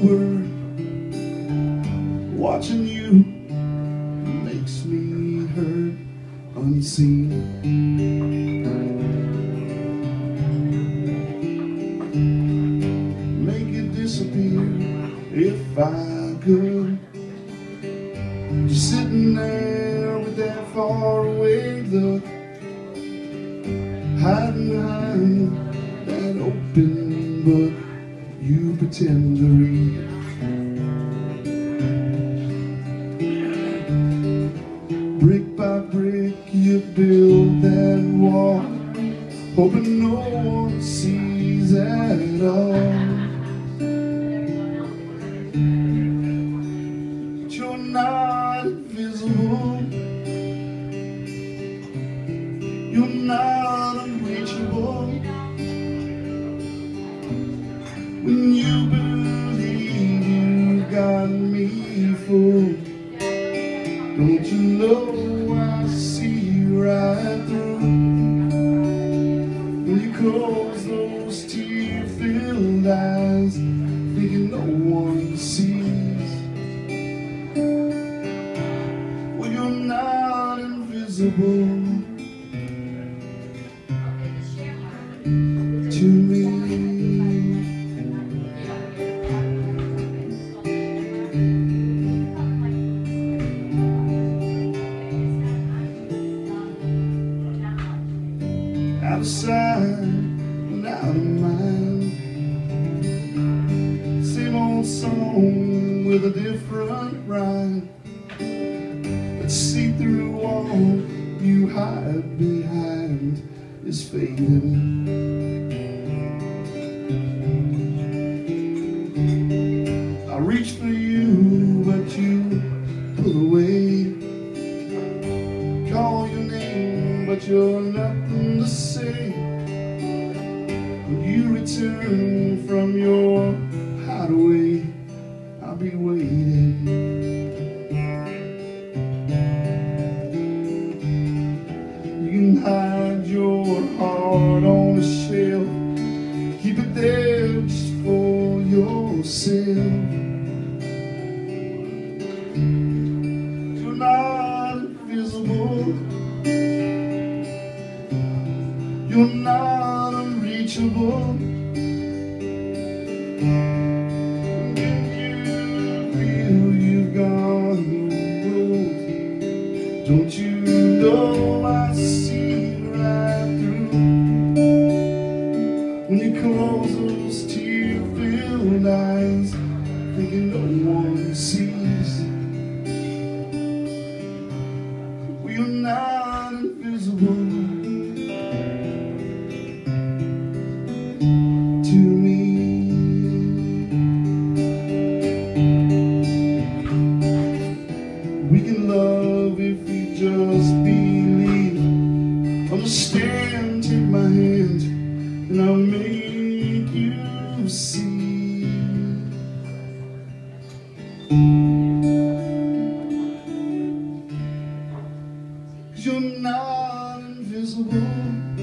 word. Watching you makes me hurt unseen. Make it disappear if I could. Just sitting there with that faraway look, hiding behind that open book you pretend to read. Brick by brick you build that wall, hoping no one sees at all. But you're not invisible, you're not unreachable. When you believe you got me fooled, don't you know I see right through? When you close those tear-filled eyes, thinking no one sees. Well, you're not invisible to me. Out of sight and out of mind, same old song with a different rhyme. That see-through wall you hide behind is fading. I reach for you, but you pull away. Call your name, but you're nothing to say. When you return from your hideaway, I'll be waiting. You can hide your heart on a shelf, keep it there just for yourself. You're not invisible, you're not unreachable. When you feel you've gone rogue, don't you know I see right through? When you close those tear-filled eyes, thinking no one sees. Well, you're not invisible to me. We can love if we just believe. Understand, take my hand, and I'll make you see. 'Cause you're not invisible,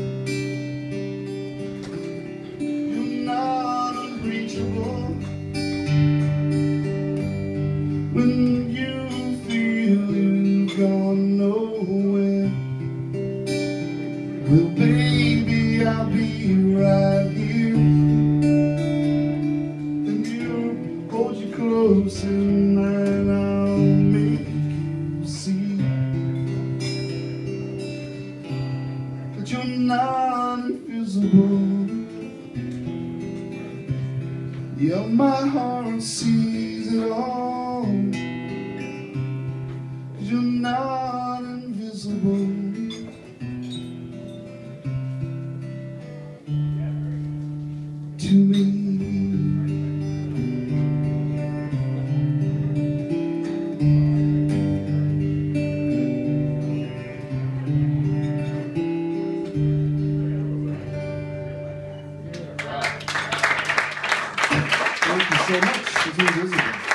you're not unreachable. When you feel you've gone nowhere, well, baby, I'll be right here. And you'll hold you close and I'll make you see that you're not invisible. Yeah, my heart sees it all. 'Cause you're not invisible to me. Thank you so much. It's invisible.